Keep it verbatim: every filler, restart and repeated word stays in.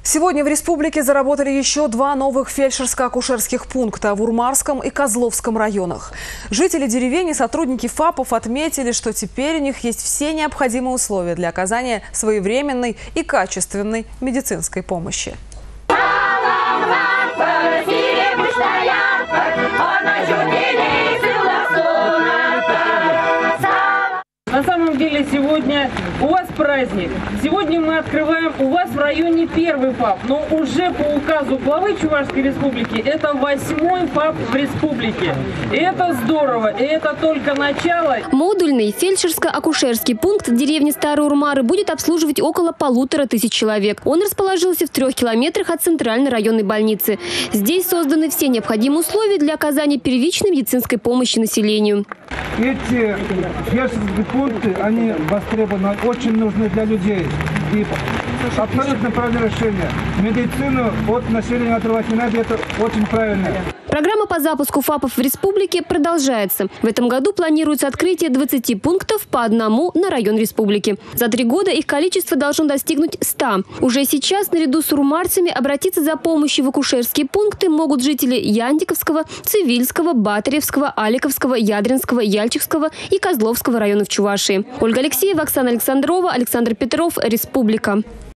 Сегодня в республике заработали еще два новых фельдшерско-акушерских пункта в Урмарском и Козловском районах. Жители деревень и сотрудники ФАПов отметили, что теперь у них есть все необходимые условия для оказания своевременной и качественной медицинской помощи. На самом деле сегодня у вас праздник. Сегодня мы открываем у вас в районе первый ФАП, но уже по указу главы Чувашской республики это восьмой ФАП в республике. И это здорово, и это только начало. Модульный фельдшерско-акушерский пункт в деревне Старые Урмары будет обслуживать около полутора тысяч человек. Он расположился в трех километрах от центральной районной больницы. Здесь созданы все необходимые условия для оказания первичной медицинской помощи населению. Эти фельдшерские пункты, они востребованы, очень нужны для людей. И абсолютно правильное решение. Медицину от населения отрывать не надо, это очень правильно. Программа по запуску ФАПов в республике продолжается. В этом году планируется открытие двадцати пунктов по одному на район республики. За три года их количество должно достигнуть ста. Уже сейчас наряду с урмарцами обратиться за помощью в акушерские пункты могут жители Яндиковского, Цивильского, Батаревского, Аликовского, Ядринского, Яльчихского и Козловского районов Чувашии. Ольга Алексеева, Оксана Александрова, Александр Петров, Республика.